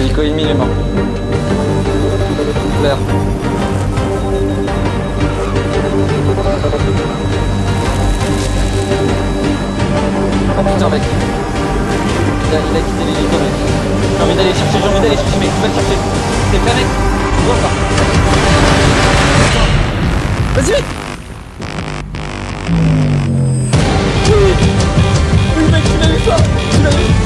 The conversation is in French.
L'hélico ennemi il est mort. Vert. Oh putain mec. Il a quitté l'hélico mec. J'ai envie d'aller chercher mec, tu vas le chercher. T'es prêt mec? Tu vois pas? Vas-y mec. Oui mec, tu l'as eu ça. Tu l'as eu.